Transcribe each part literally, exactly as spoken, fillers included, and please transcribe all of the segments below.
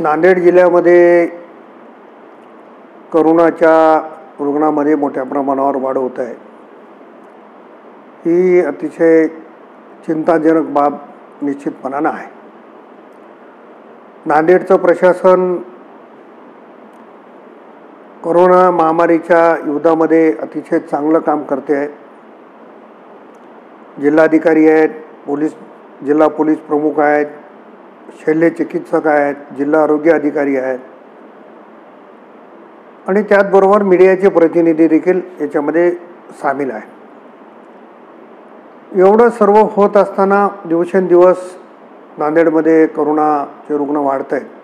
नांदेड जिल्ह्यामध्ये कोरोनाच्या रुग्णांमध्ये मोठ्या प्रमाणावर वाढ होत आहे। ही अतिशय चिंताजनक बाब निश्चितपणाने आहे। नांदेडचं प्रशासन कोरोना महामारीच्या युद्धामध्ये अतिशय चांगलं काम करते आहे। जिल्हाधिकारी आहेत, पोलीस जिल्हा पोलीस प्रमुख आहेत, शल्य चिकित्सक आहेत, जिल्हा आरोग्य अधिकारी आहेत आणि त्याचबरोबर मीडियाचे प्रतिनिधी देखील याच्यामध्ये सामील आहेत। एवढं सर्व होत असताना दिवसेंदिवस नांदेडमध्ये कोरोनाचे रुग्ण वाढत आहेत।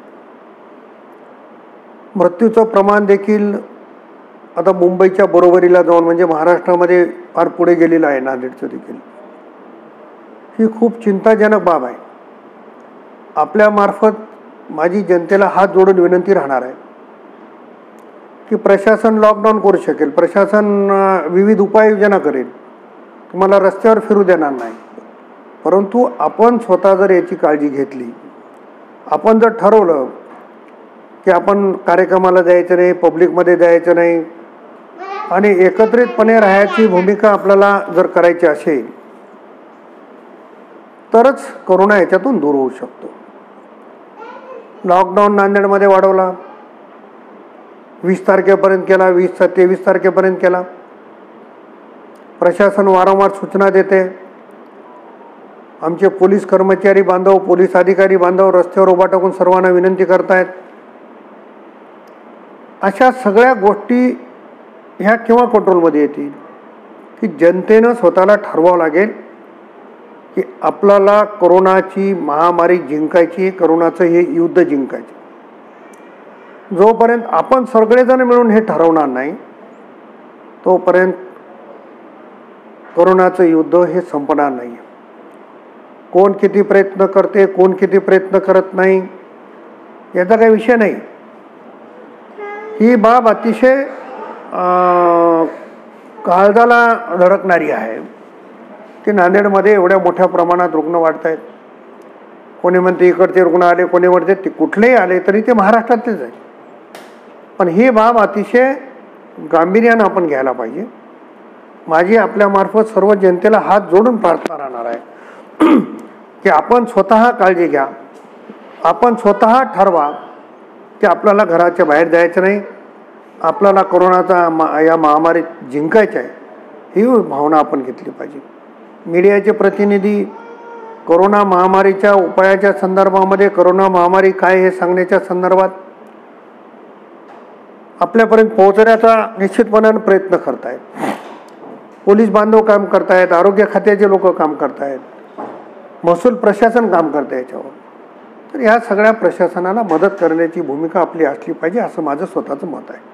मृत्यूचं प्रमाण देखील आता मुंबईच्या बरोबरीला जाऊन म्हणजे महाराष्ट्रामध्ये फार पुढे गेलेलं आहे नांदेडचं देखील। ही खूप चिंताजनक बाब आहे। आपल्या मार्फत माझी जनतेला हात जोडून विनंती राहणार आहे की प्रशासन लॉकडाऊन करू शकेल, प्रशासन विविध उपाययोजना करेल, तुम्हाला रस्त्यावर फिरू देणार नाही, परंतु आपण स्वतः जर याची काळजी घेतली, आपण जर ठरवलं की आपण कार्यक्रमाला जायचं नाही, पब्लिकमध्ये जायचं नाही आणि एकत्रितपणे राहायची भूमिका आपल्याला जर करायची असेल तरच कोरोना याच्यातून दूर होऊ शकतो। लॉकडाऊन नांदेडमध्ये वाढवला, वीस तारखेपर्यंत केला, वीस तेवीस तारखेपर्यंत केला। प्रशासन वारंवार सूचना देते, आमचे पोलीस कर्मचारी बांधव, पोलीस अधिकारी बांधव रस्त्यावर उभा टाकून सर्वांना विनंती करतायत। अशा सगळ्या गोष्टी ह्या केव्हा कंट्रोलमध्ये येतील की जनतेनं स्वतःला ठरवावं लागेल की आपल्याला कोरोनाची महामारी जिंकायची, कोरोनाचं हे युद्ध जिंकायचं। जोपर्यंत आपण सगळेजण मिळून हे ठरवणार नाही तोपर्यंत कोरोनाचं युद्ध हे संपणार नाही। कोण किती प्रयत्न करते, कोण किती प्रयत्न करत नाही याचा काही विषय नाही। ही बाब अतिशय काळजाला धडकणारी आहे की नांदेडमध्ये एवढ्या मोठ्या प्रमाणात रुग्ण वाढत आहेत। कोणी म्हणते इकडचे रुग्ण आले, कोणी म्हणते ते कुठलेही आले तरी ते महाराष्ट्रातलेच आहे, पण ही बाब अतिशय गांभीर्यानं आपण घ्यायला पाहिजे। माझी आपल्यामार्फत सर्व जनतेला हात जोडून प्रार्थना राहणार आहे की आपण स्वतः काळजी घ्या, आपण स्वतः ठरवा की आपल्याला घराच्या बाहेर जायचं नाही, आपल्याला कोरोनाचा मा या महामारीत जिंकायचं आहे, ही भावना आपण घेतली पाहिजे। मीडियाचे प्रतिनिधी कोरोना महामारीच्या उपायाच्या संदर्भामध्ये, कोरोना महामारी काय हे सांगण्याच्या संदर्भात आपल्यापर्यंत पोहोचण्याचा निश्चितपणाने प्रयत्न करतायत। पोलीस बांधव काम करतायत, आरोग्य खात्याचे लोक काम करतायत, महसूल प्रशासन काम करतं याच्यावर। तर ह्या सगळ्या प्रशासनाला मदत करण्याची भूमिका आपली असली पाहिजे असं माझं स्वतःचं मत आहे।